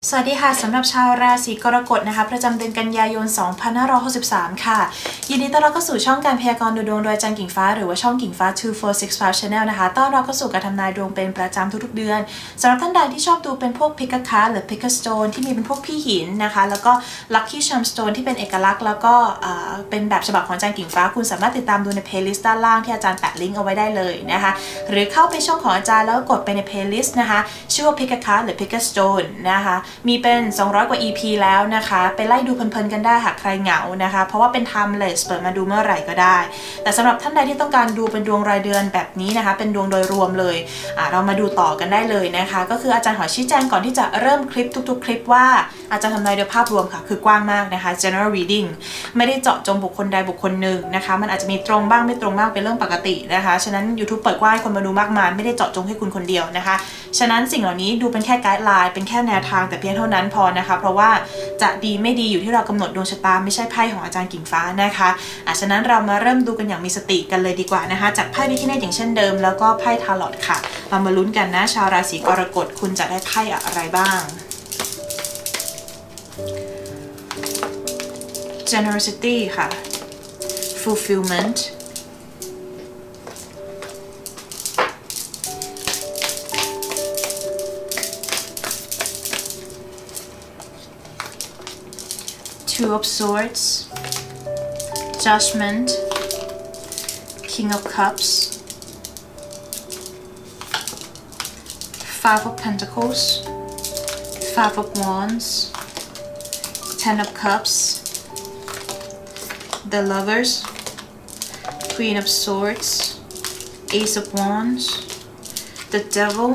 สวัสดีค่ะสำหรับชาวราศีกรกฎนะคะประจำเดือนกันยายน 2563 ค่ะยินดีต้อนรับเข้าสู่ช่องการพยากรณ์ดูดวงโดยอาจารย์กิ่งฟ้าหรือว่าช่องกิ่งฟ้า 2465 Channel นะคะต้อนรับเข้าสู่การทำนายดวงเป็นประจำทุกๆเดือนสำหรับท่านใดที่ชอบดูเป็นพวก Pick a Card หรือ Pick a Stone ที่มีเป็นพวกพี่หินนะคะแล้วก็ Lucky Charm Stone ที่เป็นเอกลักษณ์แล้วก็เป็นแบบฉบับของอาจารย์กิ่งฟ้าคุณสามารถติดตามดูใน playlist ด้านล่างที่อาจารย์แปะลิงก์เอาไว้ได้เลยนะคะหรือเข้าไปช่องของอาจารย์แล้วก็กดไปใน playlist นะคะชื่อว่า Pick a Card หรือ Pick a Stone นะคะมีเป็น200 กว่า EP แล้วนะคะไปไล่ดูเพลินๆกันได้หากใครเหงานะคะเพราะว่าเป็น timeless เปิดมาดูเมื่อไหร่ก็ได้แต่สำหรับท่านใดที่ต้องการดูเป็นดวงรายเดือนแบบนี้นะคะเป็นดวงโดยรวมเลยเรามาดูต่อกันได้เลยนะคะก็คืออาจารย์ขอชี้แจงก่อนที่จะเริ่มคลิปทุกๆคลิปว่าอาจารย์ทำนายโดยภาพรวมค่ะคือกว้างมากนะคะ general reading ไม่ได้เจาะจงบุคคลใดบุคคลหนึ่งนะคะมันอาจจะมีตรงบ้างไม่ตรงบ้างเป็นเรื่องปกตินะคะฉะนั้น YouTube เปิดกว้างให้คนมาดูมากมายไม่ได้เจาะจงให้คุณคนเดียวนะคะฉะนั้นสิ่งเหล่านี้ดูเป็นแค่ไกด์ไลน์เป็นแค่แนวทางแต่เพียงเท่านั้นพอนะคะเพราะว่าจะดีไม่ดีอยู่ที่เรากำหนดดวงชะตาไม่ใช่ไพ่ของอาจารย์กิ่งฟ้านะคะฉะนั้นเรามาเริ่มดูกันอย่างมีสติกันเลยดีกว่านะคะจากไพ่วิธีเนตอย่างเช่นเดิมแล้วก็ไพ่ทาโรตค่ะเรามาลุ้นกันนะชาวราศีกรกฎคุณจะได้ไพ่อะไรบ้าง generosity ค่ะ fulfillment Two of Swords, Judgment, King of Cups, Five of Pentacles, Five of Wands, Ten of Cups, The Lovers, Queen of Swords, Ace of Wands, The Devil,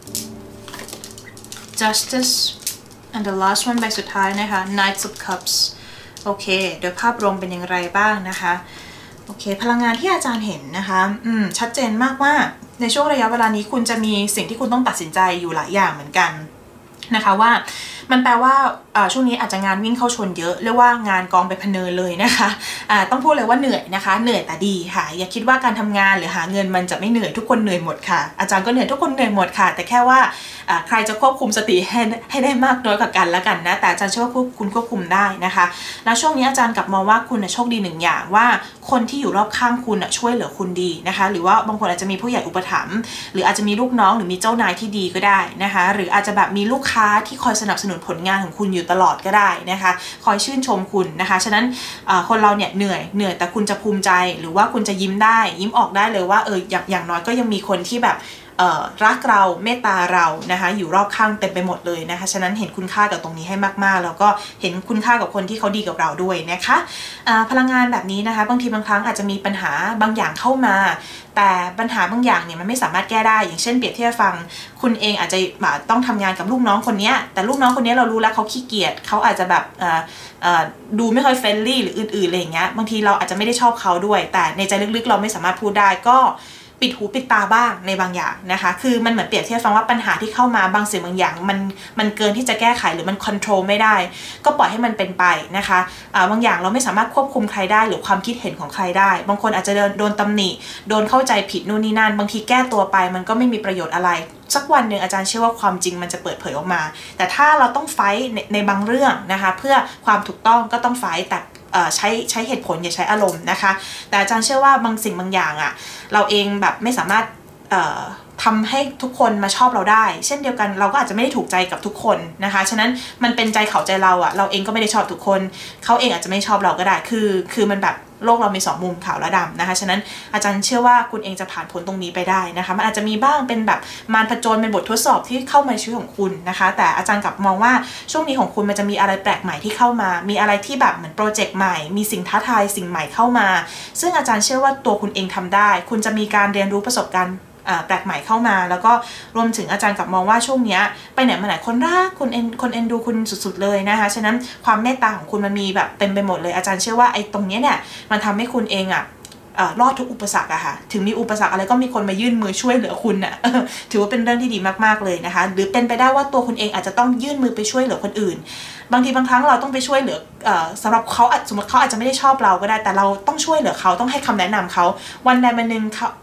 Justice, and the last one ใบสุดท้ายนะคะ Knights of Cups โอเคโดยภาพรวมเป็นอย่างไรบ้างนะคะโอเคพลังงานที่อาจารย์เห็นนะคะชัดเจนมากว่าในช่วงระยะเวลานี้คุณจะมีสิ่งที่คุณต้องตัดสินใจอยู่หลายอย่างเหมือนกันนะคะว่ามันแปลว่าช่วงนี้อาจจะงานวิ่งเข้าชนเยอะเรียกว่างานกองไปพเนินเลยนะคะต้องพูดเลยว่าเหนื่อยนะคะเหนื่อยแต่ดีค่ะอย่าคิดว่าการทำงานหรือหาเงินมันจะไม่เหนื่อยทุกคนเหนื่อยหมดค่ะอาจารย์ก็เหนื่อยทุกคนเหนื่อยหมดค่ะแต่แค่ว่าใครจะควบคุมสติให้ได้มากน้อยกว่ากันแล้วกันนะแต่อาจารย์เชื่อว่าคุณควบคุมได้นะคะแล้วช่วงนี้อาจารย์กลับมองว่าคุณโชคดีหนึ่งอย่างว่าคนที่อยู่รอบข้างคุณช่วยเหลือคุณดีนะคะหรือว่าบางคนอาจจะมีผู้ใหญ่อุปถัมภ์หรืออาจจะมีลูกน้องหรือมีเจ้านายที่ดีก็ได้นะคะหรืออาจจะแบบมีลูกค้าที่คอยสนับสนุนผลงานของคุณอยู่ตลอดก็ได้นะคะคอยชื่นชมคุณนะคะฉะนั้นคนเราเนี่ยเหนื่อยแต่คุณจะภูมิใจหรือว่าคุณจะยิ้มได้ยิ้มออกได้เลยว่าอย่างน้อยก็ยังมีคนที่แบบรักเราเมตตาเรานะคะอยู่รอบข้างเต็มไปหมดเลยนะคะฉะนั้นเห็นคุณค่ากับตรงนี้ให้มากๆแล้วก็เห็นคุณค่ากับคนที่เขาดีกับเราด้วยนะคะพลังงานแบบนี้นะคะบางทีบางครั้งอาจจะมีปัญหาบางอย่างเข้ามาแต่ปัญหาบางอย่างเนี่ยมันไม่สามารถแก้ได้อย่างเช่นเปรียบเทียบฟังคุณเองอาจจะต้องทำงานกับลูกน้องคนนี้แต่ลูกน้องคนนี้เรารู้แล้วเขาขี้เกียจเขาอาจจะแบบดูไม่ค่อยเฟรนลี่หรืออื่นๆอะไรอย่างเงี้ยบางทีเราอาจจะไม่ได้ชอบเขาด้วยแต่ในใจลึกๆเราไม่สามารถพูดได้ก็ปิดหูปิดตาบ้างในบางอย่างนะคะคือมันเหมือนเปรียบเทียบฟังว่าปัญหาที่เข้ามาบางสิ่งบางอย่างมันเกินที่จะแก้ไขหรือมันควบคุมไม่ได้ก็ปล่อยให้มันเป็นไปนะคะบางอย่างเราไม่สามารถควบคุมใครได้หรือความคิดเห็นของใครได้บางคนอาจจะโดนตำหนิโดนเข้าใจผิดนู่นนี่นั่นบางทีแก้ตัวไปมันก็ไม่มีประโยชน์อะไรสักวันหนึ่งอาจารย์เชื่อว่าความจริงมันจะเปิดเผยออกมาแต่ถ้าเราต้องไฟท์ในบางเรื่องนะคะเพื่อความถูกต้องก็ต้องไฟท์แต่ใช้เหตุผลอย่าใช้อารมณ์นะคะแต่อาจารย์เชื่อว่าบางสิ่งบางอย่างเราเองแบบไม่สามารถทำให้ทุกคนมาชอบเราได้เช่นเดียวกันเราก็อาจจะไม่ได้ถูกใจกับทุกคนนะคะฉะนั้นมันเป็นใจเขาใจเราเราเองก็ไม่ได้ชอบทุกคนเขาเองอาจจะไม่ชอบเราก็ได้คือมันแบบโลกเรามี2มุมขาวและดำนะคะฉะนั้นอาจารย์เชื่อว่าคุณเองจะผ่านพ้นตรงนี้ไปได้นะคะมันอาจจะมีบ้างเป็นแบบมารผจญเป็นบททดสอบที่เข้ามาในชีวิตของคุณนะคะแต่อาจารย์กลับมองว่าช่วงนี้ของคุณมันจะมีอะไรแปลกใหม่ที่เข้ามามีอะไรที่แบบเหมือนโปรเจกต์ใหม่มีสิ่งท้าทายสิ่งใหม่เข้ามาซึ่งอาจารย์เชื่อว่าตัวคุณเองทำได้คุณจะมีการเรียนรู้ประสบการณ์แปลกใหม่เข้ามาแล้วก็รวมถึงอาจารย์กลับมองว่าช่วงนี้ไปไหนมาไหนคนรักคนเอ็นดูคุณสุดๆเลยนะคะฉะนั้นความเมตตาของคุณมันมีแบบเต็มไปหมดเลยอาจารย์เชื่อว่าไอ้ตรงนี้เนี่ยมันทำให้คุณเองรอดทุกอุปสรรคอะค่ะถึงมีอุปสรรคอะไรก็มีคนมายื่นมือช่วยเหลือคุณอะถือว่าเป็นเรื่องที่ดีมากๆเลยนะคะหรือเป็นไปได้ว่าตัวคุณเองอาจจะต้องยื่นมือไปช่วยเหลือคนอื่นบางทีบางครั้งเราต้องไปช่วยเหลือสำหรับเขาสมมติเขาอาจจะไม่ได้ชอบเราก็ได้แต่เราต้องช่วยเหลือเขาต้องให้คำแนะนำเขาวันใดวันหนึ่ง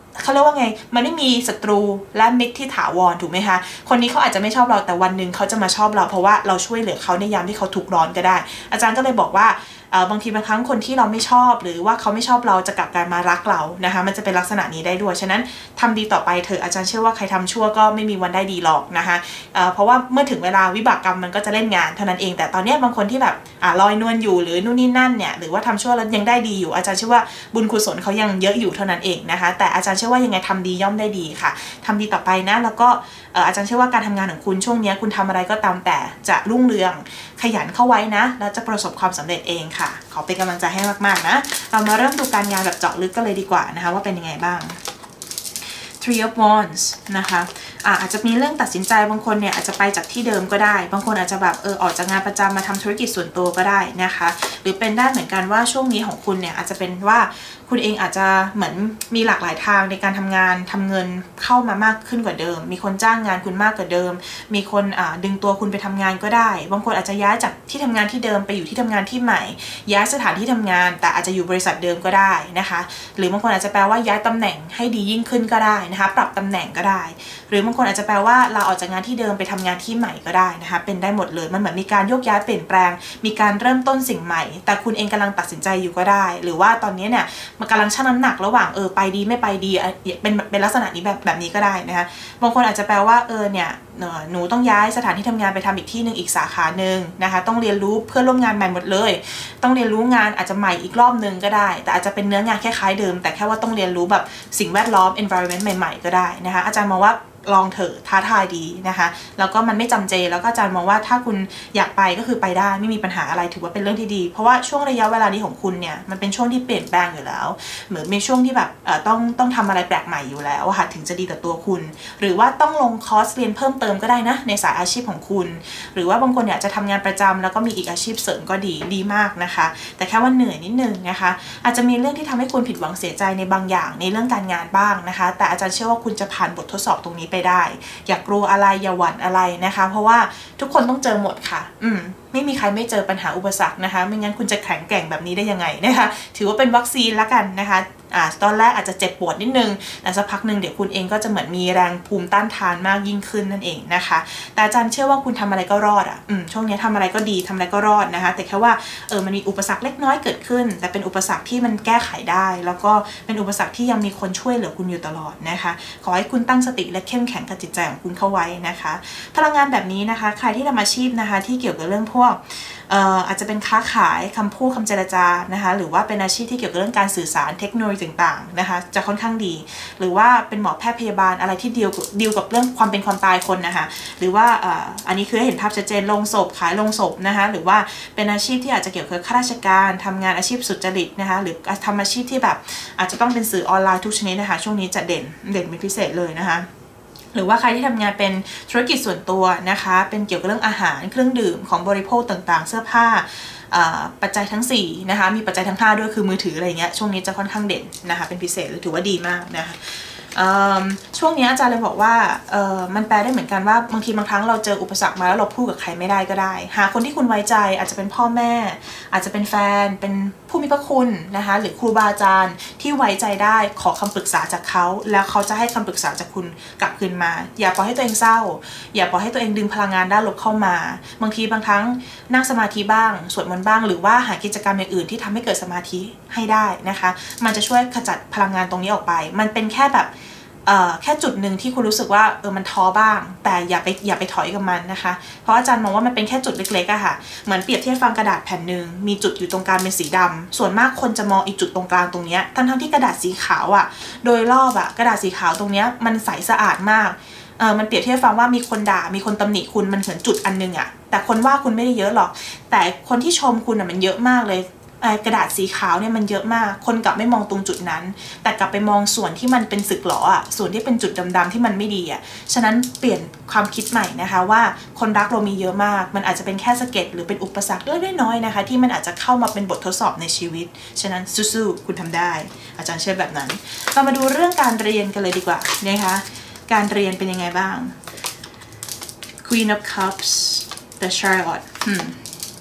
เขาเรียกว่าไงมันไม่มีศัตรูและมิตรที่ถาวรถูกไหมคะคนนี้เขาอาจจะไม่ชอบเราแต่วันหนึ่งเขาจะมาชอบเราเพราะว่าเราช่วยเหลือเขาในยามที่เขาทุกข์ร้อนก็ได้อาจารย์ก็เลยบอกว่าบางทีบางครั้งคนที่เราไม่ชอบหรือว่าเขาไม่ชอบเราจะกลับกันมารักเรานะคะมันจะเป็นลักษณะนี้ได้ด้วยฉะนั้นทำดีต่อไปเถอะอาจารย์เชื่อว่าใครทำชั่วก็ไม่มีวันได้ดีหรอกนะคะเพราะว่าเมื่อถึงเวลาวิบากกรรมมันก็จะเล่นงานเท่านั้นเองแต่ตอนนี้บางคนที่แบบลอยนวลอยู่หรือนู่นนี่นั่นเนี่ยหรือว่าทำชั่วแล้วยังได้ดีอยู่อาจารย์เชื่อว่าบุญกุศลเขายังเยอะอยู่เท่านั้นเองนะคะแต่อาจารย์เชื่อว่ายังไงทำดีย่อมได้ดีค่ะทำดีต่อไปนะแล้วก็อาจารย์เชื่อว่าการทำงานของคุณช่วงนี้คุณทำอะไรก็ตามแต่จะรุ่งเรืองขยันเข้าไว้นะแล้วจะประสบความสำเร็จเองค่ะขอเป็นกำลังใจให้มากๆนะเรามาเริ่มดูการงานแบบเจาะลึกกันเลยดีกว่านะคะว่าเป็นยังไงบ้าง Three of Wands นะคะอาจจะมีเรื่องตัดสินใจบางคนเนี่ยอาจจะไปจากที่เดิมก็ได้บางคนอาจจะแบบออกจากงานประจำมาทำธุรกิจส่วนตัวก็ได้นะคะหรือเป็นได้เหมือนกันว่าช่วงนี้ของคุณเนี่ยอาจจะเป็นว่าคุณเองอาจจะเหมือนมีหลากหลายทางในการทำงานทำเงินเข้ามามากขึ้นกว่าเดิมมีคนจ้างงานคุณมากกว่าเดิมมีคนดึงตัวคุณไปทำงานก็ได้บางคนอาจจะย้ายจากที่ทำงานที่เดิมไปอยู่ที่ทำงานที่ใหม่ย้ายสถานที่ทำงานแต่อาจจะอยู่บริษัทเดิมก็ได้นะคะหรือบางคนอาจจะแปลว่าย้ายตำแหน่งให้ดียิ่งขึ้นก็ได้นะคะปรับตำแหน่งก็ได้หรือบางคนอาจจะแปลว่าเราออกจากงานที่เดิมไปทำงานที่ใหม่ก็ได้นะคะเป็นได้หมดเลยมันเหมือนมีการโยกย้ายเปลี่ยนแปลงมีการเริ่มต้นสิ่งใหม่แต่คุณเองกำลังตัดสินใจอยู่ก็ได้หรือว่าตอนนี้เนี่ยมันกำลังชั่งน้ำหนักระหว่างไปดีไม่ไปดีเป็นลักษณะนี้แบบนี้ก็ได้นะคะบางคนอาจจะแปลว่าเนี่ยหนูต้องย้ายสถานที่ทำงานไปทำอีกที่หนึ่งอีกสาขาหนึ่งนะคะต้องเรียนรู้เพื่อนร่วมงานใหม่หมดเลยต้องเรียนรู้งานอาจจะใหม่อีกรอบนึงก็ได้แต่อาจจะเป็นเนื้องานคล้ายๆเดิมแต่แค่ว่าต้องเรียนรู้แบบสิ่งแวดล้อม environment ใหม่ๆก็ได้นะคะอาจารย์มองว่าลองเถอะท้าทายดีนะคะแล้วก็มันไม่จำเจแล้วก็อาจารย์มองว่าถ้าคุณอยากไปก็คือไปได้ไม่มีปัญหาอะไรถือว่าเป็นเรื่องที่ดีเพราะว่าช่วงระยะเวลานี้ของคุณเนี่ยมันเป็นช่วงที่เปลี่ยนแปลงอยู่แล้วเหมือนมีช่วงที่แบบต้องทำอะไรแปลกใหม่อยู่แล้วค่ะถึงจะดีต่อตัวคุณหรือว่าต้องลงคอร์สเรียนเพิ่มเติมก็ได้นะในสายอาชีพของคุณหรือว่าบางคนเนี่ยจะทำงานประจำแล้วก็มีอีกอาชีพเสริมก็ดีมากนะคะแต่แค่ว่าเหนื่อยนิดนึงนะคะอาจจะมีเรื่องที่ทำให้คุณผิดหวังเสียใจในบางอย่างในเรื่องการงานบ้างนะคะแต่อาจารย์เชื่อว่าคุณจะผ่านบททดสอบตรงนี้ไปได้อย่ากลัวอะไรอย่าหวั่นอะไรนะคะเพราะว่าทุกคนต้องเจอหมดค่ะไม่มีใครไม่เจอปัญหาอุปสรรคนะคะไม่งั้นคุณจะแข็งแกร่งแบบนี้ได้ยังไงนะคะถือว่าเป็นวัคซีนละกันนะคะตอนแรกอาจจะเจ็บปวดนิดนึงแต่สักพักหนึ่งเดี๋ยวคุณเองก็จะเหมือนมีแรงภูมิต้านทานมากยิ่งขึ้นนั่นเองนะคะแต่อาจารย์เชื่อว่าคุณทำอะไรก็รอดช่วงนี้ทำอะไรก็ดีทำอะไรก็รอดนะคะแต่แค่ว่ามันมีอุปสรรคเล็กน้อยเกิดขึ้นแต่เป็นอุปสรรคที่มันแก้ไขได้แล้วก็เป็นอุปสรรคที่ยังมีคนช่วยเหลือคุณอยู่ตลอดนะคะขอให้คุณตั้งสติและเข้มแข็งกับจิตใจของคุณเข้าไว้นะคะพลังงานแบบนี้นะคะใครที่ทำอาชีพนะคะที่เกี่ยวกับเรื่องพวกอาจจะเป็นค้าขายคำพูดคำเจรจานะคะหรือว่าเป็นอาชีพที่เกี่ยวกับเรื่องการสื่อสารเทคโนโลยีต่างๆนะคะจะค่อนข้างดีหรือว่าเป็นหมอแพทย์พยาบาลอะไรที่ดีลกับเรื่องความเป็นความตายคนนะคะหรือว่าอันนี้คือให้เห็นภาพชัดเจนลงศพขายลงศพนะคะหรือว่าเป็นอาชีพที่อาจจะเกี่ยวกับข้าราชการทำงานอาชีพสุจริตนะคะหรือทำอาชีพที่แบบอาจจะต้องเป็นสื่อออนไลน์ทุกชนิดนะคะช่วงนี้จะเด่นเป็นพิเศษเลยนะคะหรือว่าใครที่ทำงานเป็นธุรกิจส่วนตัวนะคะเป็นเกี่ยวกับเรื่องอาหารเครื่องดื่มของบริโภคต่างๆเสื้อผ้าปัจจัยทั้ง4นะคะมีปัจจัยทั้ง5ด้วยคือมือถืออะไรเงี้ยช่วงนี้จะค่อนข้างเด่นนะคะเป็นพิเศษหรือถือว่าดีมากนะคะช่วงนี้อาจารย์เลยบอกว่ามันแปลได้เหมือนกันว่าบางทีบางครั้งเราเจออุปสรรคมาแล้วเราพูดกับใครไม่ได้ก็ได้หาคนที่คุณไว้ใจอาจจะเป็นพ่อแม่อาจจะเป็นแฟนเป็นผู้มีพระคุณนะคะหรือครูบาอาจารย์ที่ไว้ใจได้ขอคำปรึกษาจากเขาแล้วเขาจะให้คำปรึกษาจากคุณกลับคืนมาอย่าปล่อยให้ตัวเองเศร้าอย่าปล่อยให้ตัวเองดึงพลังงานด้านลบเข้ามาบางทีบางครั้งนั่งสมาธิบ้างสวดมนต์บ้างหรือว่าหากิจกรรมอย่างอื่นที่ทำให้เกิดสมาธิให้ได้นะคะมันจะช่วยขจัดพลังงานตรงนี้ออกไปมันเป็นแค่แบบแค่จุดหนึ่งที่คุณรู้สึกว่ามันท้อบ้างแต่อย่าไปถอยกับมันนะคะเพราะอาจารย์มองว่ามันเป็นแค่จุดเล็กๆอะค่ะเหมือนเปรียบเทียบฟังกระดาษแผ่นหนึ่งมีจุดอยู่ตรงกลางเป็นสีดำส่วนมากคนจะมองอีกจุดตรงกลางตรงนี้ทั้งที่กระดาษสีขาวอะโดยรอบอะกระดาษสีขาวตรงนี้มันใสสะอาดมากมันเปรียบเทียบฟังว่ามีคนด่ามีคนตำหนิคุณมันเหมือนจุดอันนึงอะแต่คนว่าคุณไม่ได้เยอะหรอกแต่คนที่ชมคุณอะมันเยอะมากเลยกระดาษสีขาวเนี่ยมันเยอะมากคนกลับไม่มองตรงจุดนั้นแต่กลับไปมองส่วนที่มันเป็นสึกหรออ่ะส่วนที่เป็นจุดดำๆที่มันไม่ดีอ่ะฉะนั้นเปลี่ยนความคิดใหม่นะคะว่าคนรักเรามีเยอะมากมันอาจจะเป็นแค่สะเก็ดหรือเป็นอุปสรรคเล็กน้อยๆนะคะที่มันอาจจะเข้ามาเป็นบททดสอบในชีวิตฉะนั้นสู้ๆคุณทำได้อาจารย์เชื่อแบบนั้นเรามาดูเรื่องการเรียนกันเลยดีกว่านะคะการเรียนเป็นยังไงบ้าง Queen of Cups The Chariot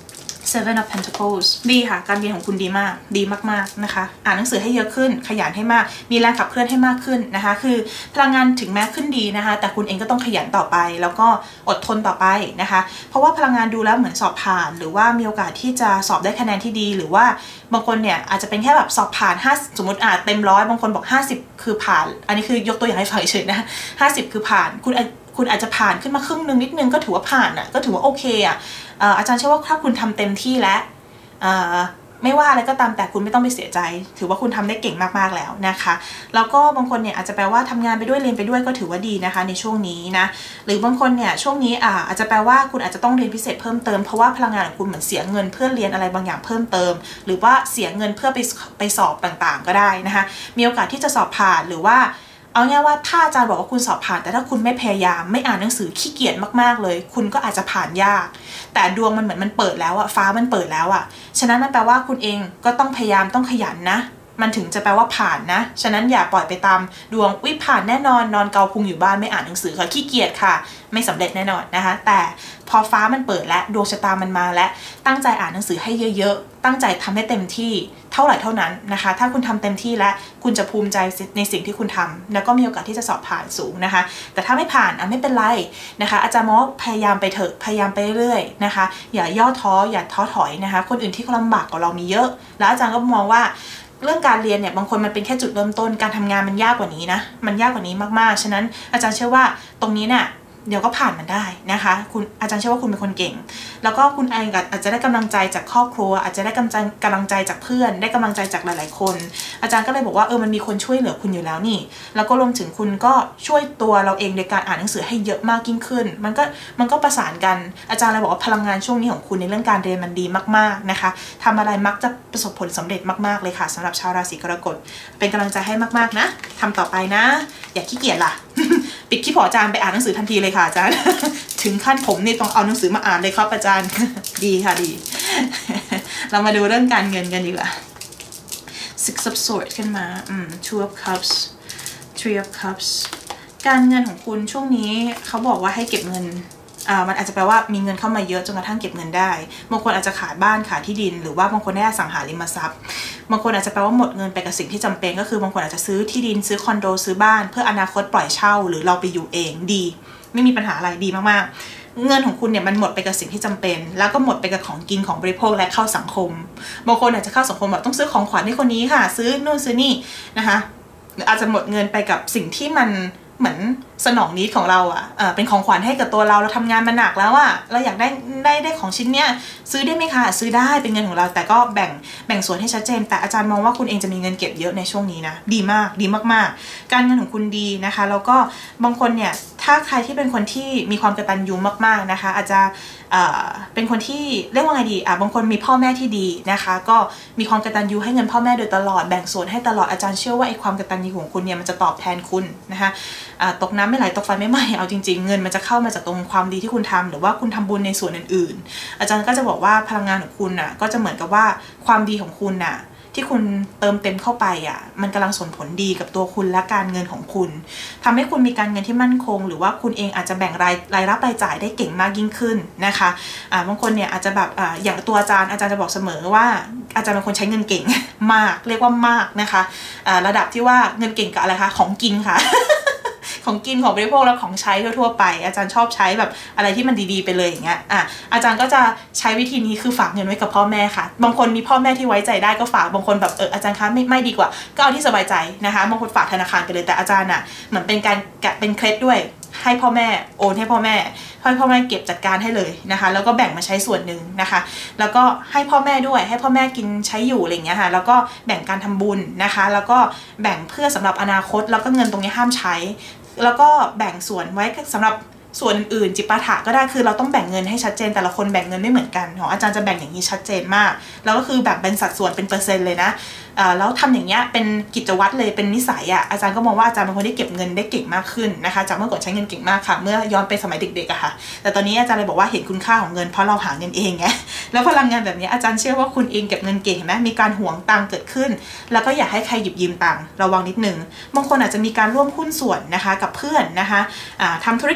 Seven of Pentacles ดีค่ะการเรียนของคุณดีมากดีมากๆนะคะอ่านหนังสือให้เยอะขึ้นขยันให้มากมีแรงขับเคลื่อนให้มากขึ้นนะคะคือพลังงานถึงแม้ขึ้นดีนะคะแต่คุณเองก็ต้องขยันต่อไปแล้วก็อดทนต่อไปนะคะเพราะว่าพลังงานดูแล้วเหมือนสอบผ่านหรือว่ามีโอกาสที่จะสอบได้คะแนนที่ดีหรือว่าบางคนเนี่ยอาจจะเป็นแค่แบบสอบผ่าน5สมมติเต็ม100บางคนบอก50คือผ่านอันนี้คือยกตัวอย่างให้ฟังเฉยๆนะ50คือผ่านคุณอาจจะผ่านขึ้นมาครึ่งนึงนิดนึงก็ถือว่าผ่านก็ถือว่าโอเคอาจารย์เชื่อว่าถ้าคุณทำเต็มที่แล้วไม่ว่าอะไรก็ตามแต่คุณไม่ต้องไปเสียใจถือว่าคุณทำได้เก่งมากๆแล้วนะคะแล้วก็บางคนเนี่ยอาจจะแปลว่าทำงานไปด้วยเรียนไปด้วยก็ถือว่าดีนะคะในช่วงนี้นะหรือบางคนเนี่ยช่วงนี้อาจจะแปลว่าคุณอาจจะต้องเรียนพิเศษเพิ่มเติมเพราะว่าพลังงานของคุณเหมือนเสียเงินเพื่อเรียนอะไรบางอย่างเพิ่มเติมหรือว่าเสียเงินเพื่อไปสอบต่างๆก็ได้นะคะมีโอกาสที่จะสอบผ่านหรือว่าเอาง่ายว่าถ้าอาจารย์บอกว่าคุณสอบผ่านแต่ถ้าคุณไม่พยายามไม่อ่านหนังสือขี้เกียจมากๆเลยคุณก็อาจจะผ่านยากแต่ดวงมันเหมือนมันเปิดแล้วฟ้ามันเปิดแล้วฉะนั้นมันแปลว่าคุณเองก็ต้องพยายามต้องขยันนะมันถึงจะแปลว่าผ่านนะฉะนั้นอย่าปล่อยไปตามดวงผ่านแน่นอนนอนเกาพุงอยู่บ้านไม่อ่านหนังสือค่ะขี้เกียจค่ะไม่สำเร็จแน่นอนนะคะแต่พอฟ้ามันเปิดและดวงชะตามันมาและตั้งใจอ่านหนังสือให้เยอะๆตั้งใจทำให้เต็มที่เท่าไหร่เท่านั้นนะคะถ้าคุณทำเต็มที่แล้วคุณจะภูมิใจในสิ่งที่คุณทำแล้วก็มีโอกาสที่จะสอบผ่านสูงนะคะแต่ถ้าไม่ผ่านไม่เป็นไรนะคะอาจารย์มองพยายามไปเถอะพยายามไปเรื่อยๆนะคะอย่าย่อท้ออย่าท้อถอยนะคะคนอื่นที่เขาลำบากกว่าเรามีเยอะแล้วอาจารย์ก็มองว่าเรื่องการเรียนเนี่ยบางคนมันเป็นแค่จุดเริ่มต้นการทำงานมันยากกว่านี้นะมันยากกว่านี้มากๆฉะนั้นอาจารย์เชื่อว่าตรงนี้เนี่ยเดี๋ยวก็ผ่านมันได้นะคะคุณอาจารย์เชื่อว่าคุณเป็นคนเก่งแล้วก็คุณเองอาจจะได้กำลังใจจากครอบครัวอาจจะได้กำลังใจจากเพื่อนได้กำลังใจจากหลายๆคนอาจารย์ก็เลยบอกว่ามันมีคนช่วยเหลือคุณอยู่แล้วนี่แล้วก็รวมถึงคุณก็ช่วยตัวเราเองโดยการอ่านหนังสือให้เยอะมากยิ่งขึ้นมันก็ประสานกันอาจารย์เลยบอกว่าพลังงานช่วงนี้ของคุณในเรื่องการเรียนมันดีมากๆนะคะทำอะไรมักจะประสบผลสำเร็จมากๆเลยค่ะสำหรับชาวราศีกรกฎเป็นกำลังใจให้มากๆนะทำต่อไปนะอย่าขี้เกียจล่ะ ปิดคลิปอาจารย์ไปอ่านหนังสือทันทีเลยค่ะอาจารย์ ถึงขั้นผมนี่ต้องเอาหนังสือมาอ่านเลยครับอาจารย์ ดีค่ะดี เรามาดูเรื่องการเงินกันดีกว่า Six of Swords ขึ้นมาTwo of Cups Three of Cups การเงินของคุณช่วงนี้เขาบอกว่าให้เก็บเงินมันอาจจะแปลว่ามีเงินเข้ามาเยอะจนกระทั่งเก็บเงินได้บางคนอาจจะขายบ้านขายที่ดินหรือว่าบางคนได้อสังหาริมทรัพย์บางคนอาจจะแปลว่าหมดเงินไปกับสิ่งที่จำเป็นก็คือบางคนอาจจะซื้อที่ดินซื้อคอนโดซื้อบ้านเพื่ออนาคตปล่อยเช่าหรือเราไปอยู่เองดีไม่มีปัญหาอะไรดีมากๆเงินของคุณเนี่ยมันหมดไปกับสิ่งที่จำเป็นแล้วก็หมดไปกับของกินของบริโภคและเข้าสังคมบางคนอาจจะเข้าสังคมแบบต้องซื้อของขวัญให้คนนี้ค่ะซื้อนู่นซื้อนี่นะคะหรืออาจจะหมดเงินไปกับสิ่งที่มันเหมือนสนองนิดของเราเป็นของขวัญให้กับตัวเราทำงานมาหนักแล้วเราอยากได้ของชิ้นเนี้ยซื้อได้ไหมคะซื้อได้เป็นเงินของเราแต่ก็แบ่งส่วนให้ชัดเจนแต่อาจารย์มองว่าคุณเองจะมีเงินเก็บเยอะในช่วงนี้นะดีมากดีมากๆการเงินของคุณดีนะคะแล้วก็บางคนเนี่ยถ้าใครที่เป็นคนที่มีความกตัญญูมากๆนะคะอาจจะเป็นคนที่เรียกว่าไงดีบางคนมีพ่อแม่ที่ดีนะคะก็มีความกตัญญูให้เงินพ่อแม่โดยตลอดแบ่งส่วนให้ตลอดอาจารย์เชื่อว่าไอ้ความกตัญญูของคุณเนี่ยมันจะตอบแทนคุณนะคะตกน้ำไม่ไหลตกไฟไม่ไหม้เอาจริงๆเงินมันจะเข้ามาจากตรงความดีที่คุณทำหรือว่าคุณทำบุญในส่วนอื่นๆอาจารย์ก็จะบอกว่าพลังงานของคุณก็จะเหมือนกับว่าความดีของคุณที่คุณเติมเต็มเข้าไปมันกำลังส่งผลดีกับตัวคุณและการเงินของคุณทำให้คุณมีการเงินที่มั่นคงหรือว่าคุณเองอาจจะแบ่งรายรับรายจ่ายได้เก่งมากยิ่งขึ้นนะคะบางคนเนี่ยอาจจะแบบอย่างตัวอาจารย์จะบอกเสมอว่าอาจารย์เป็นคนใช้เงินเก่ง มากเรียกว่ามากนะคะระดับที่ว่าเงินเก่งกับอะไรคะของกินค่ะ ของกินของบริโภคและของใช้ทั่วๆไปอาจารย์ชอบใช้แบบอะไรที่มันดีๆไปเลยอย่างเงี้ยอาจารย์ก็จะใช้วิธีนี้คือฝากเงินไว้กับพ่อแม่ค่ะบางคนมีพ่อแม่ที่ไว้ใจได้ก็ฝากบางคนแบบอาจารย์คะไม่ดีกว่าก็เอาที่สบายใจนะคะบางคนฝากธนาคารไปเลยแต่อาจารย์เหมือนเป็นการเป็นเคล็ดด้วยให้พ่อแม่โอนให้พ่อแม่เก็บจัดการให้เลยนะคะแล้วก็แบ่งมาใช้ส่วนหนึ่งนะคะแล้วก็ให้พ่อแม่ด้วยให้พ่อแม่กินใช้อยู่อะไรอย่างเงี้ยค่ะแล้วก็แบ่งการทำบุญนะคะแล้วก็แบ่งเพื่อสำหรับอนาคตแล้วก็เงินตรงนี้ห้ามใช้แล้วก็แบ่งส่วนไว้สำหรับส่วนอื่นจิปาถะก็ได้คือเราต้องแบ่งเงินให้ชัดเจนแต่ละคนแบ่งเงินไม่เหมือนกันของอาจารย์จะแบ่งอย่างนี้ชัดเจนมากแล้วก็คือแบ่งเป็นสัดส่วนเป็นเปอร์เซ็นต์เลยนะแล้วทำอย่างเงี้ยเป็นกิจวัตรเลยเป็นนิสัยอาจารย์ก็มองว่าอาจารย์เป็นคนที่เก็บเงินได้เก่งมากขึ้นนะคะจากเมื่อก่อนใช้เงินเก่งมากค่ะเมื่อย้อนไปสมัยเด็กๆค่ะแต่ตอนนี้อาจารย์เลยบอกว่าเห็นคุณค่าของเงินเพราะเราหาเงินเองไงแล้วพลังงานแบบนี้อาจารย์เชื่อว่าคุณเองเก็บเงินเก่งเห็นไหมมีการหวงตังเกิดขึ้นแล้วก็อยากให้ใครหยิบยืมตังระวังนิดนึงบางคนอาจจะมีการร่วมหุ้นส่วนนะคะกับเพื่อนนะคะทำธุรกิจอะไรต่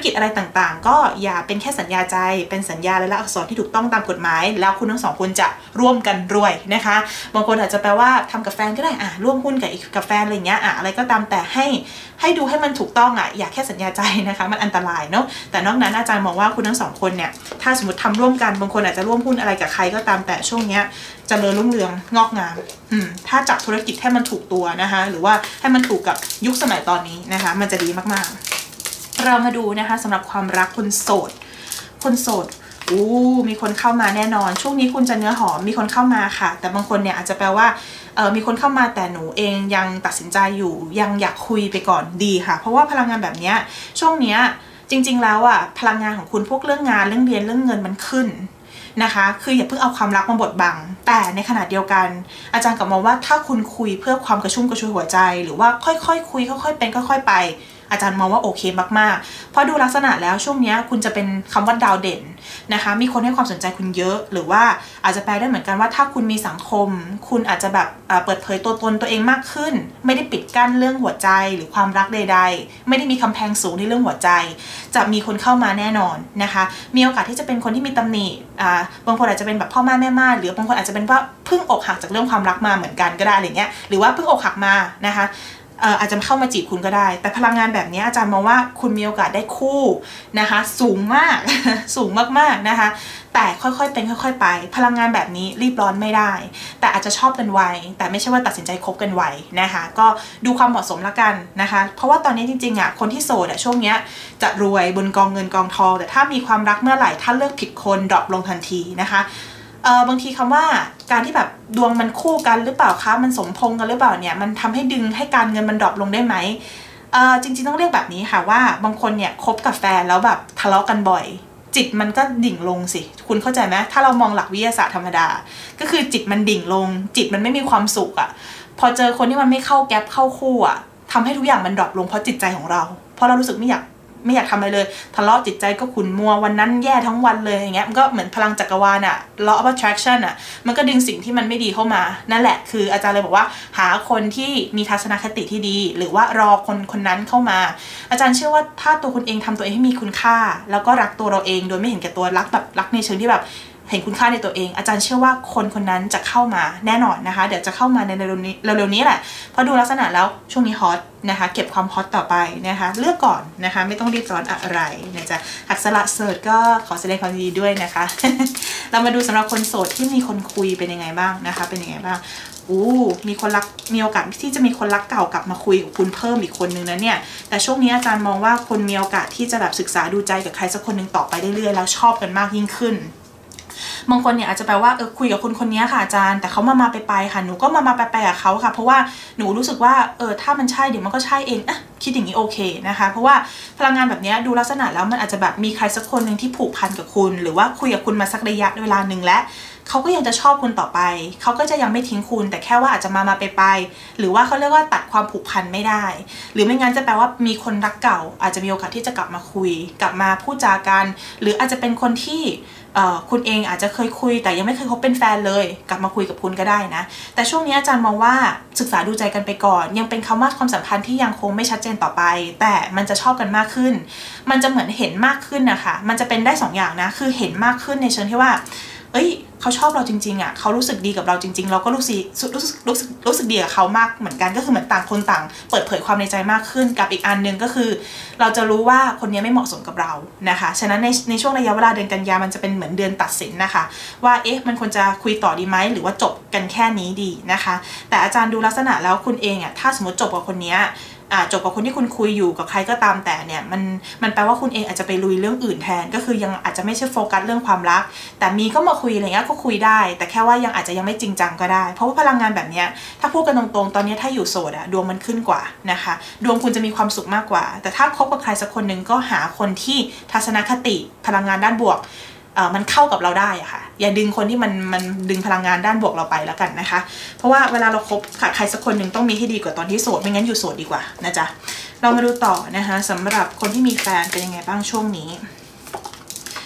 ต่างๆก็อย่าเป็นแค่สัญญาใจเป็นสัญญาและอักษรที่ถูกต้องตามกฎหมายแล้วคุณทั้งสองคนจะร่วมกันรวยนะคะบางคนอาจจะแปลว่าทำกับแฟนก็ได้ร่วมหุ้นกับแฟนอะไรเงี้ยอะไรก็ตามแต่ให้ดูให้มันถูกต้องอย่าแค่สัญญาใจนะคะมันอันตรายเนาะแต่นอกนั้นอาจารย์มองว่าคุณทั้งสองคนเนี่ยถ้าสมมติทำร่วมกันบางคนอาจจะร่วมหุ้นอะไรกับใครก็ตามแต่ช่วงนี้เจริญรุ่งเรืองงอกงามถ้าจับธุรกิจให้มันถูกตัวนะคะหรือว่าให้มันถูกกับยุคสมัยตอนนี้นะคะมันจะดีมากๆเรามาดูนะคะสำหรับความรักคนโสดมีคนเข้ามาแน่นอนช่วงนี้คุณจะเนื้อหอมมีคนเข้ามาค่ะแต่บางคนเนี่ยอาจจะแปลว่ามีคนเข้ามาแต่หนูเองยังตัดสินใจอยู่ยังอยากคุยไปก่อนดีค่ะเพราะว่าพลังงานแบบนี้ช่วงนี้จริงๆแล้วพลังงานของคุณพวกเรื่องงานเรื่องเรียนเรื่องเงินมันขึ้นนะคะคืออย่าเพิ่งเอาความรักมาบดบังแต่ในขณะเดียวกันอาจารย์กลับมองว่าถ้าคุณคุยเพื่อความกระชุ่มกระชวยหัวใจหรือว่าค่อยๆคุยค่อยๆเป็นค่อยๆไปอาจารย์มองว่าโอเคมากๆเพราะดูลักษณะแล้วช่วงนี้คุณจะเป็นคำว่าดาวเด่นนะคะมีคนให้ความสนใจคุณเยอะหรือว่าอาจจะแปลได้เหมือนกันว่าถ้าคุณมีสังคมคุณอาจจะแบบเปิดเผยตัวตนตัวเองมากขึ้นไม่ได้ปิดกั้นเรื่องหัวใจหรือความรักใดๆไม่ได้มีกำแพงสูงในเรื่องหัวใจจะมีคนเข้ามาแน่นอนนะคะมีโอกาสที่จะเป็นคนที่มีตำหนิบางคนอาจจะเป็นแบบพ่อแม่ม่ายหรือบางคนอาจจะเป็นว่าเพิ่งอกหักจากเรื่องความรักมาเหมือนกันก็ได้อะไรเงี้ยหรือว่าเพิ่งอกหักมานะคะอาจจะเข้ามาจีบคุณก็ได้แต่พลังงานแบบนี้อาจารย์มองว่าคุณมีโอกาสได้คู่นะคะสูงมาก สูงมากๆนะคะแต่ค่อยๆเป็นค่อยๆไปพลังงานแบบนี้รีบร้อนไม่ได้แต่อาจจะชอบกันไวแต่ไม่ใช่ว่าตัดสินใจคบกันไวนะคะก็ดูความเหมาะสมละกันนะคะเพราะว่าตอนนี้จริงๆคนที่โสดช่วงนี้จะรวยบนกองเงินกองทองแต่ถ้ามีความรักเมื่อไหร่ถ้าเลือกผิดคนดรอปลงทันทีนะคะบางทีคำว่าการที่แบบดวงมันคู่กันหรือเปล่าคะมันสมพงกันหรือเปล่าเนี่ยมันทำให้ดึงให้การเงินมันดรอปลงได้ไหมจริงๆต้องเรียกแบบนี้ค่ะว่าบางคนเนี่ยคบกับแฟนแล้วแบบทะเลาะกันบ่อยจิตมันก็ดิ่งลงสิคุณเข้าใจไหมถ้าเรามองหลักวิทยาศาสตร์ธรรมดาก็คือจิตมันดิ่งลงจิตมันไม่มีความสุขพอเจอคนที่มันไม่เข้าแก๊ปเข้าคู่ทำให้ทุกอย่างมันดรอปลงเพราะจิตใจของเราเพราะเรารู้สึกไม่อยากทำอะไรเลยทะเลาะจิตใจก็ขุ่นมัววันนั้นแย่ทั้งวันเลยอย่างเงี้ยมันก็เหมือนพลังจักรวาลlaw of attraction มันก็ดึงสิ่งที่มันไม่ดีเข้ามานั่นแหละคืออาจารย์เลยบอกว่าหาคนที่มีทัศนคติที่ดีหรือว่ารอคนนั้นเข้ามาอาจารย์เชื่อว่าถ้าตัวคุณเองทำตัวเองให้มีคุณค่าแล้วก็รักตัวเราเองโดยไม่เห็นแก่ตัวรักในเชิงที่แบบเห็นคุณค่าในตัวเองอาจารย์เชื่อว่าคนนั้นจะเข้ามาแน่นอนนะคะเดี๋ยวจะเข้ามาในเร็วนี้แหละเพราะดูลักษณะแล้วช่วงนี้ฮอตนะคะเก็บความฮอตต่อไปนะคะเลือกก่อนนะคะไม่ต้องรีบร้อนอะไรนะจ๊ะหักสละโสดก็ขอแสดงความยินดีด้วยนะคะ เรามาดูสำหรับคนโสดที่มีคนคุยเป็นยังไงบ้างนะคะเป็นยังไงบ้างมีคนรักมีโอกาสที่จะมีคนรักเก่ากลับมาคุยกับคุณเพิ่มอีกคนนึงนะเนี่ยแต่ช่วงนี้อาจารย์มองว่าคุณมีโอกาสที่จะแบบศึกษาดูใจกับใครสักคนหนึ่งต่อไปเรื่อยๆแล้วชอบกันมากยิ่งขึ้นบางคนเนี่ยอาจจะแปลว่าคุยกับคนนี้ค่ะอาจารย์แต่เขามาไปค่ะหนูก็มาไปกับเขาค่ะเพราะว่าหนูรู้สึกว่าถ้ามันใช่เดี๋ยวมันก็ใช่เองคิดอย่างนี้โอเคนะคะเพราะว่าพลังงานแบบนี้ดูลักษณะแล้วมันอาจจะแบบมีใครสักคนหนึ่งที่ผูกพันกับคุณหรือว่าคุยกับคุณมาสักระยะเวลาหนึ่งและเขาก็ยังจะชอบคุณต่อไปเขาก็จะยังไม่ทิ้งคุณแต่แค่ว่าอาจจะมาไปหรือว่าเขาเรียกว่าตัดความผูกพันไม่ได้หรือไม่งั้นจะแปลว่ามีคนรักเก่าอาจจะมีโอกาสที่จะกลับมาคุยกลับมาพูดจากันหรืออาจจะเป็นคนที่คุณเองอาจจะเคยคุยแต่ยังไม่เคยคบเป็นแฟนเลยกลับมาคุยกับคุณก็ได้นะแต่ช่วงนี้อาจารย์มองว่าศึกษาดูใจกันไปก่อนยังเป็นคำว่าความสัมพันธ์ที่ยังคงไม่ชัดเจนต่อไปแต่มันจะชอบกันมากขึ้นมันจะเหมือนเห็นมากขึ้นนะคะมันจะเป็นได้2 อย่างนะคือเห็นมากขึ้นในเชิงที่ว่าเขาชอบเราจริงๆเขารู้สึกดีกับเราจริงๆเราก็รู้สึกดีกับเขามากเหมือนกันก็คือเหมือนต่างคนต่างเปิดเผยความในใจมากขึ้นกับอีกอันนึงก็คือเราจะรู้ว่าคนนี้ไม่เหมาะสมกับเรานะคะฉะนั้นในช่วงระยะเวลาเดือนกันยามันจะเป็นเหมือนเดือนตัดสินนะคะว่ามันควรจะคุยต่อดีไหมหรือว่าจบกันแค่นี้ดีนะคะแต่อาจารย์ดูลักษณะแล้วคุณเองถ้าสมมติจบกับคนนี้จบกับคนที่คุณคุยอยู่กับใครก็ตามแต่เนี่ยมันแปลว่าคุณเองอาจจะไปลุยเรื่องอื่นแทนก็คือยังอาจจะไม่ใช่โฟกัสเรื่องความรักแต่มีก็มาคุยอะไรเงี้ยก็คุยได้แต่แค่ว่ายังอาจจะยังไม่จริงจังก็ได้เพราะว่าพลังงานแบบนี้ถ้าพูดกันตรงๆตอนนี้ถ้าอยู่โสดดวงมันขึ้นกว่านะคะดวงคุณจะมีความสุขมากกว่าแต่ถ้าคบกับใครสักคนหนึ่งก็หาคนที่ทัศนคติพลังงานด้านบวกมันเข้ากับเราได้ค่ะอย่าดึงคนที่มันดึงพลังงานด้านบวกเราไปแล้วกันนะคะเพราะว่าเวลาเราคบใครสักคนหนึ่งต้องมีให้ดีกว่าตอนที่โสดไม่งั้นอยู่โสดดีกว่านะจ๊ะเรามาดูต่อนะคะสำหรับคนที่มีแฟนเป็นยังไงบ้างช่วงนี้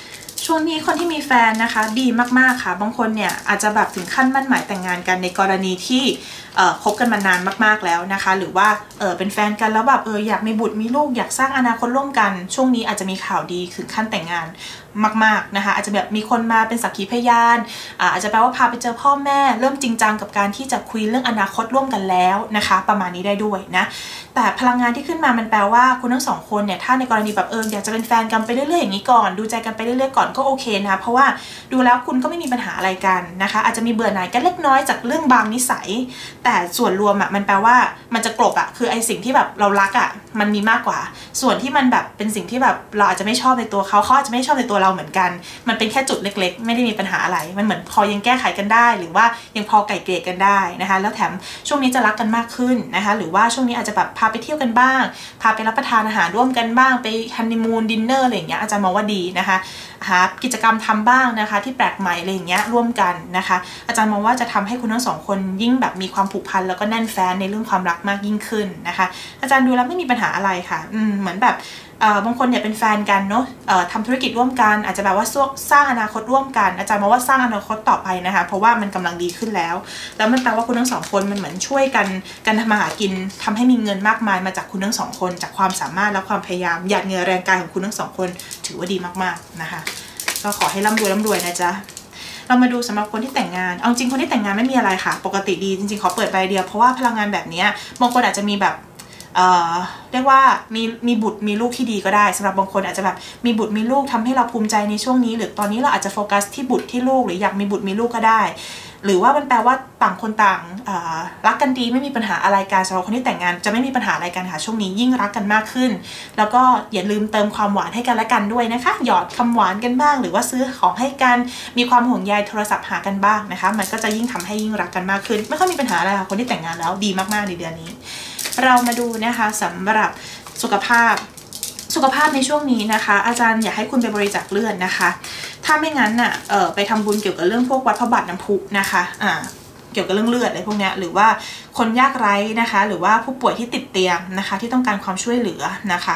ช่วงนี้คนที่มีแฟนนะคะดีมากๆค่ะบางคนเนี่ยอาจจะแบบถึงขั้นมั่นหมายแต่งงานกันในกรณีที่คบกันมานานมากๆแล้วนะคะหรือว่าเป็นแฟนกันแล้วแบบอยากมีบุตรมีลูกอยากสร้างอนาคตร่วมกันช่วงนี้อาจจะมีข่าวดีถึงขั้นแต่งงานมากๆนะคะอาจจะแบบมีคนมาเป็นสักขีพยานอาจจะแปลว่าพาไปเจอพ่อแม่เริ่มจริงจังกับการที่จะคุยเรื่องอนาคตร่วมกันแล้วนะคะประมาณนี้ได้ด้วยนะแต่พลังงานที่ขึ้นมามันแปลว่าคุณทั้งสองคนเนี่ยถ้าในกรณีแบบอยากจะเป็นแฟนกันไปเรื่อยๆอย่างนี้ก่อนดูใจกันไปเรื่อยๆก่อนก็โอเคนะเพราะว่าดูแล้วคุณก็ไม่มีปัญหาอะไรกันนะคะอาจจะมีเบื่อหน่ายกันเล็กน้อยจากเรื่องบางนิสัยแต่ส่วนรวมมันแปลว่ามันจะกลบคือไอสิ่งที่แบบเรารักมันมีมากกว่าส่วนที่มันแบบเป็นสิ่งที่แบบเราอาจจะไม่ชอบในตัวเขาอาจจะไม่ชอบในตัวเราเหมือนกันมันเป็นแค่จุดเล็กๆไม่ได้มีปัญหาอะไรมันเหมือนพอยังแก้ไขกันได้หรือว่ายังพอไกล่เกลี่ยกันได้นะคะแล้วแถมช่วงนี้จะรักกันมากขึ้นนะคะหรือว่าช่วงนี้อาจจะแบบพาไปเที่ยวกันบ้างพาไปรับประทานอาหารร่วมกันบ้างไปฮันนีมูนดินเนอร์อะไรอย่างเงี้ยอาจารย์มองว่าดีนะคะหากิจกรรมทำบ้างนะคะที่แปลกใหม่อะไรอย่างเงี้ยร่วมกันนะคะอาจารย์มองว่าจะทำให้คุณทั้งสองคนยิ่งแบบมีความผูกพันแล้วก็แน่นแฟ้นในเรื่องความรักมากยิ่งขึ้นนะคะอาจารย์ดูแล้วไม่มีปัญหาอะไรค่ะเหมือนแบบบางคนเนี่ยเป็นแฟนกันเนาะทำธุรกิจร่วมกันอาจจะแบบว่าสร้างอนาคตร่วมกันอาจารย์มองว่าสร้างอนาคตต่อไปนะคะเพราะว่ามันกำลังดีขึ้นแล้วมันแปลว่าคุณทั้งสองคนมันเหมือนช่วยกันทำมาหากินทำให้มีเงินมากมายมาจากคุณทั้งสองคนจากความสามารถและความพยายามหยาดเหงื่อแรงกายของคุณทั้งสองคนถือว่าดีมากๆนะคะก็ขอให้ร่ำรวยนะจ๊ะเรามาดูสำหรับคนที่แต่งงานเอาจริงคนที่แต่งงานไม่มีอะไรค่ะปกติดีจริงๆขอเปิดใบเดียวเพราะว่าพลังงานแบบนี้บางคนอาจจะมีแบบเรียกว่ามีบุตรมีลูกที่ดีก็ได้สำหรับบางคนอาจจะแบบมีบุตรมีลูกทำให้เราภูมิใจในช่วงนี้หรือตอนนี้เราอาจจะโฟกัสที่บุตรที่ลูกหรืออยากมีบุตรมีลูกก็ได้หรือว่ามันแปลว่าต่างคนต่างรักกันดีไม่มีปัญหาอะไรกันสำหรับคนที่แต่งงานจะไม่มีปัญหาอะไรกันค่ะช่วงนี้ยิ่งรักกันมากขึ้นแล้วก็อย่าลืมเติมความหวานให้กันและกันด้วยนะคะหยอดคำหวานกันบ้างหรือว่าซื้อของให้กันมีความห่วงใยโทรศัพท์หากันบ้างนะคะมันก็จะยิ่งทำให้ยิ่งรักกันมากขึ้นไม่ค่อยมีปัญหาอะไรค่ะคนที่แต่งงานแล้วดีมากๆในเดือนนี้เรามาดูนะคะสำหรับสุขภาพในช่วงนี้นะคะอาจารย์อยากให้คุณไปบริจาคเลือดนะคะถ้าไม่งั้นน่ะไปทำบุญเกี่ยวกับเรื่องพวกวัดพระบาทน้ำพุนะคะเกี่ยวกับเรื่องเลือดอะไรพวกนี้หรือว่าคนยากไร้นะคะหรือว่าผู้ป่วยที่ติดเตียงนะคะที่ต้องการความช่วยเหลือนะคะ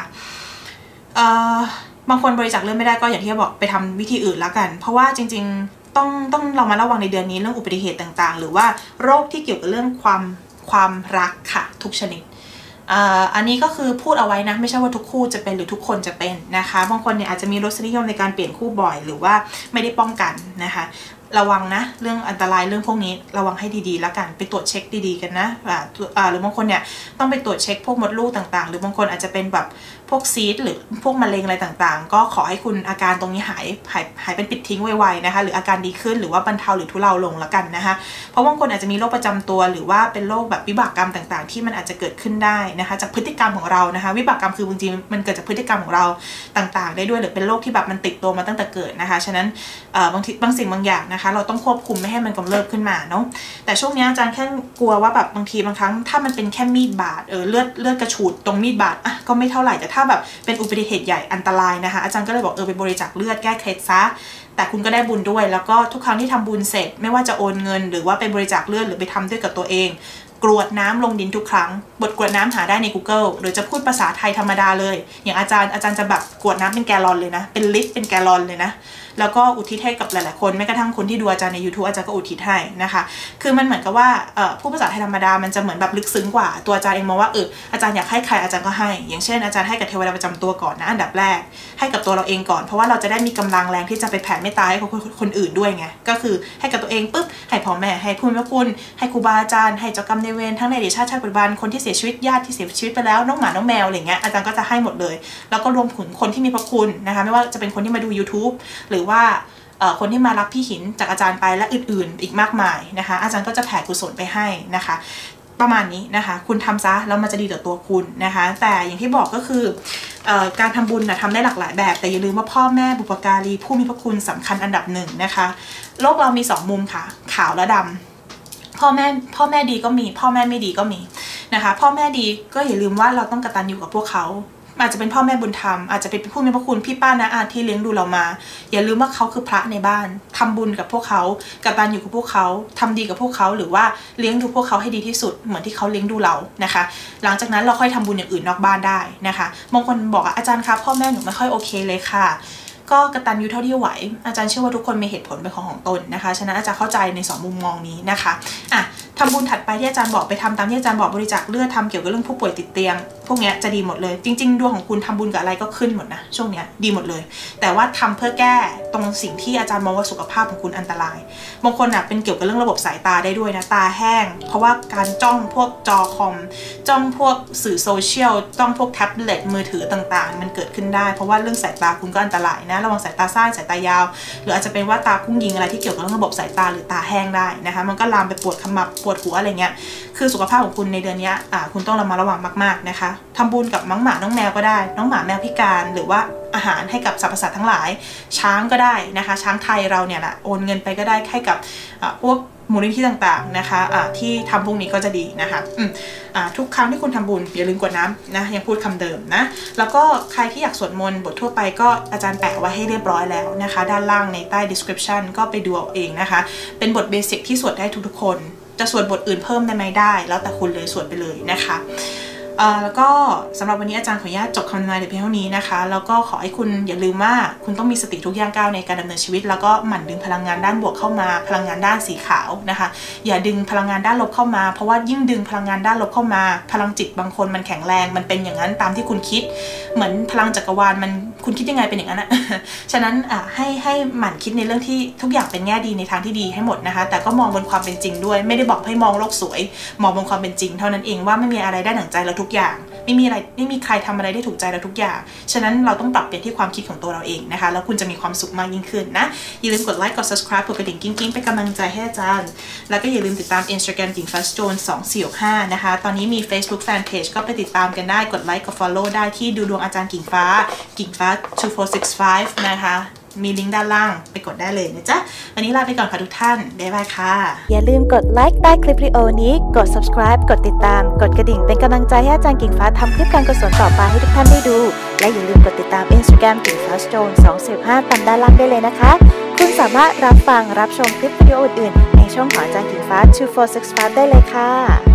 บางคนบริจาคเลือดไม่ได้ก็อย่างที่บอกไปทำวิธีอื่นละกันเพราะว่าจริงๆต้องเรามาระวังในเดือนนี้เรื่องอุบัติเหตุต่างๆหรือว่าโรคที่เกี่ยวกับเรื่องความรักค่ะทุกชนิดอันนี้ก็คือพูดเอาไว้นะไม่ใช่ว่าทุกคู่จะเป็นหรือทุกคนจะเป็นนะคะบางคนเนี่ยอาจจะมีรสนิยมในการเปลี่ยนคู่บ่อยหรือว่าไม่ได้ป้องกันนะคะระวังนะเรื่องอันตรายเรื่องพวกนี้ระวังให้ดีๆแล้วกันไปตรวจเช็คดีๆกันนะหรือบางคนเนี่ยต้องไปตรวจเช็คพวกมดลูกต่างๆหรือบางคนอาจจะเป็นแบบพวกซีสหรือพวกมะเร็งอะไรต่างๆก็ขอให้คุณอาการตรงนี้หายเป็นปิดทิ้งไวๆนะคะหรืออาการดีขึ้นหรือว่าบรรเทาหรือทุเลาลงแล้วกันนะคะเพราะบางคนอาจจะมีโรคประจำตัวหรือว่าเป็นโรคแบบวิบากกรรมต่างๆที่มันอาจจะเกิดขึ้นได้นะคะจากพฤติกรรมของเรานะคะวิบากกรรมคือบางทีมันเกิดจากพฤติกรรมของเราต่างๆได้ด้วยหรือเป็นโรคที่แบบมันติดตัวมาตั้งแต่เกิดนะคะฉะนั้นบางสิ่งบางอย่างนะคะเราต้องควบคุมไม่ให้มันกำเริบขึ้นมาเนาะแต่ช่วงนี้อาจารย์แค่กลัวว่าแบบบางครั้งถ้ามันเป็นแค่มีดบาดเลือดกระฉูดตรงมีดบาดก็ไม่เท่าไหร่แต่ถ้าแบบเป็นอุบัติเหตุใหญ่อันตรายนะคะอาจารย์ก็เลยบอกไปบริจาคเลือดแก้เคล็ดซะแต่คุณก็ได้บุญด้วยแล้วก็ทุกครั้งที่ทำบุญเสร็จไม่ว่าจะโอนเงินหรือว่าไปบริจาคเลือดหรือไปทำด้วยกับตัวเองกรวดน้ำลงดินทุกครั้งบทกรวดน้ำหาได้ใน Google หรือจะพูดภาษาไทยธรรมดาเลยอย่างอาจารย์จะแบบกรวดน้ำเป็นแกลลอนเลยนะเป็นลิตรเป็นแกลลอนเลยนะแล้วก็อุทิศให้กับหลายๆคนแม้กระทั่งคนที่ดูอาจารย์ใน YouTube อาจารย์ก็อุทิศให้นะคะคือมันเหมือนกับว่าผู้ภาษาไทยธรรมดามันจะเหมือนแบบลึกซึ้งกว่าตัวอาจารย์เองมองว่าอาจารย์อยากให้ใครอาจารย์ก็ให้อย่างเช่นอาจารย์ให้กับเทวดาประจำตัวก่อนนะอันดับแรกให้กับตัวเราเองก่อนเพราะว่าเราจะได้มีกำลังแรงที่จะไปแผ่เมตตาให้คนอื่นด้วยไงก็คือให้กับตัวเองปุ๊บให้พ่อแม่ให้ผู้มีพระคุณให้ครูบาอาจารย์ให้เจ้ากรรมนายเวรทั้งในอดีตชาติปัจจุบันคนที่เสียชีวิตญาติที่เสียชีวิตไปแล้วน้องหมาน้องแมวอะไรเงี้ยอาจารย์ก็จะให้หมดเลยแล้วก็รวมถึงคนที่มีพระคุณนะคะไม่ว่าจะเป็นคนที่มาดู YouTube หรือว่าคนที่มารับพี่หินจากอาจารย์ไปและอื่นๆอีกมากมายนะคะอาจารย์ก็จะแผ่กุศลไปให้นะคะประมาณนี้นะคะคุณทำซะแล้วมันจะดีต่อตัวคุณนะคะแต่อย่างที่บอกก็คือการทำบุญทำได้หลากหลายแบบแต่อย่าลืมว่าพ่อแม่บุปการีผู้มีพระคุณสำคัญอันดับหนึ่งนะคะโลกเรามี2มุมค่ะขาวและดำพ่อแม่ดีก็มีพ่อแม่ไม่ดีก็มีนะคะพ่อแม่ดีก็อย่าลืมว่าเราต้องกตัญญูกับพวกเขาอาจจะเป็นพ่อแม่บุญธรรมอาจจะเป็นผู้มีพระคุณพี่ป้าน้าอาที่เลี้ยงดูเรามาอย่าลืมว่าเขาคือพระในบ้านทำบุญกับพวกเขากตัญญูกับพวกเขาทำดีกับพวกเขาหรือว่าเลี้ยงดูพวกเขาให้ดีที่สุดเหมือนที่เขาเลี้ยงดูเรานะคะหลังจากนั้นเราค่อยทำบุญอย่างอื่นนอกบ้านได้นะคะบางคนบอกอาจารย์คะพ่อแม่หนูไม่ค่อยโอเคเลยค่ะก็กตัญญูเท่าที่ไหวอาจารย์เชื่อว่าทุกคนมีเหตุผลเป็นของตนนะคะฉะนั้นอาจารย์เข้าใจใน2มุมมองนี้นะคะทำบุญถัดไปที่อาจารย์บอกไปทำตามที่อาจารย์บอกบริจาคเลือดทำเกี่ยวกับเรื่องผู้ป่วยติดเตียงพวกนี้จะดีหมดเลยจริงๆดวงของคุณทำบุญกับอะไรก็ขึ้นหมดนะช่วงนี้ดีหมดเลยแต่ว่าทำเพื่อแก้ตรงสิ่งที่อาจารย์มองว่าสุขภาพของคุณอันตรายบางคนเป็นเกี่ยวกับเรื่องระบบสายตาได้ด้วยนะตาแห้งเพราะว่าการจ้องพวกจอคอมจ้องพวกสื่อโซเชียลจ้องพวกแท็บเล็ตมือถือต่างๆมันเกิดขึ้นได้เพราะว่าเรื่องสายตาคุณก็อันตรายนะระวังสายตาสั้นสายตายาวหรืออาจจะเป็นว่าตาพุ่งยิงอะไรที่เกี่ยวกับเรื่องระบบสายตาหรือตาแห้งได้นะคะมันก็ลามไปปวดขมับปวดหัวอะไรเงี้ยคือสุขภาพของคุณในเดือนนี้คุณต้องระวังมากๆนะคะทำบุญกับน้องหมาน้องแมวก็ได้น้องหมาแมวพิการหรือว่าอาหารให้กับสรรพสัตว์ทั้งหลายช้างก็ได้นะคะช้างไทยเราเนี่ยแหละโอนเงินไปก็ได้ให้กับพวกมูลนิธิต่างๆนะคะที่ทำพวกนี้ก็จะดีนะคะทุกครั้งที่คุณทำบุญอย่าลืมกดน้ำนะยังพูดคำเดิมนะแล้วก็ใครที่อยากสวดมนต์บททั่วไปก็อาจารย์แปะไว้ให้เรียบร้อยแล้วนะคะด้านล่างในใต้ description ก็ไปดูเอาเองนะคะเป็นบทเบสิกที่สวดได้ทุกๆคนจะสวดบทอื่นเพิ่มได้ไหมได้แล้วแต่คุณเลยสวดไปเลยนะคะแล้วก็สำหรับวันนี้อาจารย์ขออนุญาตจบคำทำนายแต่เพียงเท่านี้นะคะแล้วก็ขอให้คุณอย่าลืมว่าคุณต้องมีสติทุกย่างก้าวในการดำเนินชีวิตแล้วก็หมั่นดึงพลังงานด้านบวกเข้ามาพลังงานด้านสีขาวนะคะอย่าดึงพลังงานด้านลบเข้ามาเพราะว่ายิ่งดึงพลังงานด้านลบเข้ามาพลังจิตบางคนมันแข็งแรงมันเป็นอย่างนั้นตามที่คุณคิดเหมือนพลังจักรวาลมันคุณคิดยังไงเป็นอย่างนั้นนะ ฉะนั้นให้หมั่นคิดในเรื่องที่ทุกอย่างเป็นแง่ดีในทางที่ดีให้หมดนะคะแต่ก็มองบนความเป็นจริงด้วยไม่ได้บอกให้มองโลกสวยมองบนความเป็นจริงเท่านั้นเองว่าไม่มีอะไรได้ดั่งใจเราทุกอย่างไม่มีใครทำอะไรได้ถูกใจเราทุกอย่างฉะนั้นเราต้องปรับเปลี่ยนที่ความคิดของตัวเราเองนะคะแล้วคุณจะมีความสุขมากยิ่งขึ้นนะอย่าลืมกดไลค์กด subscribe กดกระดิ่งกิ๊งๆเป็นกำลังใจให้อาจารย์แล้วก็อย่าลืมติดตาม Instagram กิ่งฟ้า Stone 2465นะคะตอนนี้มี Facebook Fanpage ก็ไปติดตามกันได้กดไลค์กด follow ได้ที่ดูดวงอาจารย์กิ่งฟ้า2465นะคะมีลิงก์ด้านล่างไปกดได้เลยนะจ๊ะวันนี้ลาไปก่อนค่ะทุกท่านบ๊ายบายค่ะอย่าลืมกดไลค์ใต้คลิปวิดีโอนี้กด subscribe กดติดตามกดกระดิ่งเป็นกำลังใจให้อาจารย์กิ่งฟ้าทำคลิปการกุศลต่อไปให้ทุกท่านได้ดูและอย่าลืมกดติดตาม Instagram กิ่งฟ้า Stone 245ตามด้านล่างได้เลยนะคะคุณสามารถรับฟังรับชมคลิปวิดีโออื่นๆในช่องของอาจารย์กิ่งฟ้า2465ได้เลยค่ะ